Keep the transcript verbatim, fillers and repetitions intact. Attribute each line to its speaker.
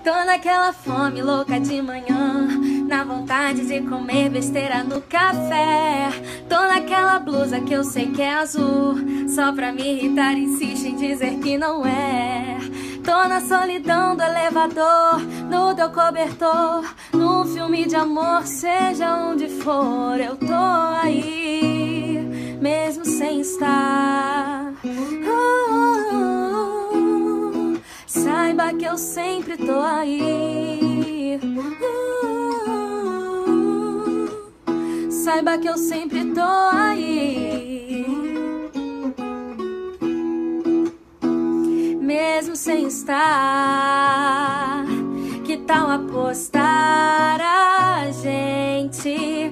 Speaker 1: Tô naquela fome louca de manhã, na vontade de comer besteira no café. Tô naquela blusa que eu sei que é azul, só pra me irritar insiste em dizer que não é. Tô na solidão do elevador, no teu cobertor, num filme de amor, seja onde for. Eu tô aí, mesmo sem estar. uh, uh, uh, Saiba que eu sempre tô aí. uh, uh, uh, Saiba que eu sempre tô aí, mesmo sem estar. Que tal apostar a gente